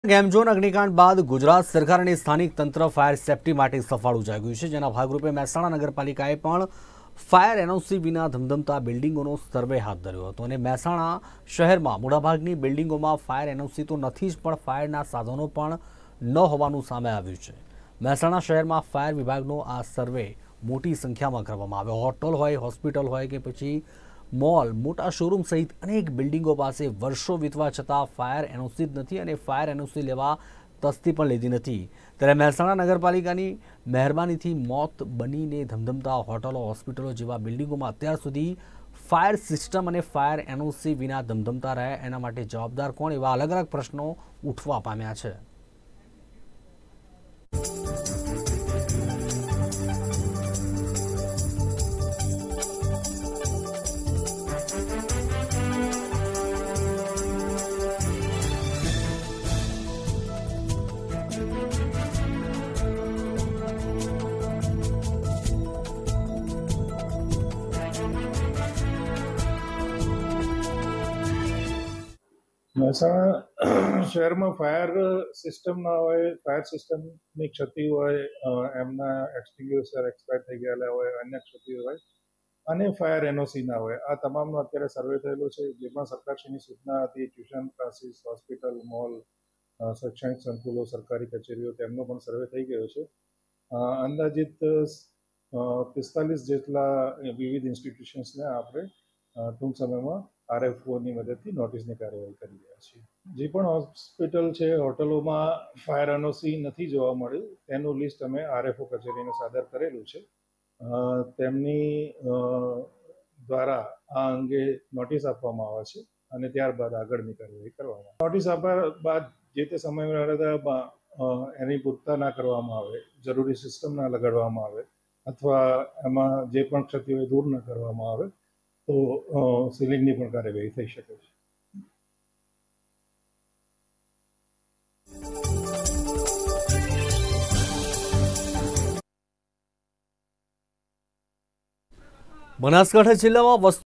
Game zone અગ્નિકાંડ બાદ ગુજરાત સરકાર અને સ્થાનિક તંત્ર ફાયર સેફટી માટે સફાળું જાગ્યું છે, જેના ભાગરૂપે મહેસાણા નગરપાલિકાએ પણ ફાયર એનઓસી વિના ધમધમતા બિલ્ડિંગોનો સર્વે હાથ ધર્યો હતો અને મહેસાણા શહેરમાં મોટાભાગની બિલ્ડિંગોમાં ફાયર એનઓસી તો નથી જ, પણ ફાયરના સાધનો પણ ન હોવાનું સામે આવ્યું છે। મહેસાણા શહેરમાં ફાયર વિભાગનો આ સર્વે મોટી સંખ્યામાં કરવામાં આવ્યો। હોટલ હોય, હોસ્પિટલ હોય કે પછી મોલ, મોટા શોરૂમ સહિત અનેક બિલ્ડિંગો પાસે વર્ષો વીતવા છતાં ફાયર એનઓસી જ નથી અને ફાયર એનઓસી લેવા તસ્દી પણ લીધી નથી। ત્યારે મહેસાણા નગરપાલિકાની મહેરબાનીથી મોત બનીને ધમધમતા હોટલો, હોસ્પિટલો જેવા બિલ્ડિંગોમાં અત્યાર સુધી ફાયર સિસ્ટમ અને ફાયર એનઓસી વિના ધમધમતા રહે, એના માટે જવાબદાર કોણ, એવા અલગ અલગ પ્રશ્નો ઉઠવા પામ્યા છે। મહેસાણા શહેરમાં ફાયર સિસ્ટમ ના હોય, ફાયર સિસ્ટમની ક્ષતિ હોય, એમના એક્સટિંગ્યુશર એક્સપાયર થઈ ગયેલા હોય, અન્ય ક્ષતિ હોય અને ફાયર એનઓસી ના હોય, આ તમામનો અત્યારે સર્વે થયેલો છે, જેમાં સરકારશ્રીની સૂચના હતી ટ્યુશન ક્લાસીસ, હોસ્પિટલ, મોલ, શૈક્ષણિક સંકુલો, સરકારી કચેરીઓ, તેમનો પણ સર્વે થઈ ગયો છે। અંદાજિત 45 જેટલા વિવિધ ઇન્સ્ટિટ્યુશન્સને આપણે ટૂંક સમયમાં આરએફઓની મદદથી નોટિસની કાર્યવાહી કરી રહ્યા છીએ। જે પણ હોસ્પિટલ છે, હોટલોમાં ફાયર એનઓસી નથી જોવા મળ્યું, તેનું લિસ્ટ અમે આરએફઓ કચેરીને સાદર કરેલું છે। તેમની દ્વારા આ અંગે નોટિસ આપવામાં આવે છે અને ત્યારબાદ આગળની કાર્યવાહી કરવામાં આવે। નોટિસ આપ્યા બાદ જે તે સમયમર્યાદામાં એની પૂર્તતા ના કરવામાં આવે, જરૂરી સિસ્ટમ ના લગાડવામાં આવે અથવા એમાં જે પણ ક્ષતિ હોય દૂર ન કરવામાં આવે તો સીલિંગની પણ કાર્યવાહી થઈ શકે છે। બનાસકાંઠા જિલ્લામાં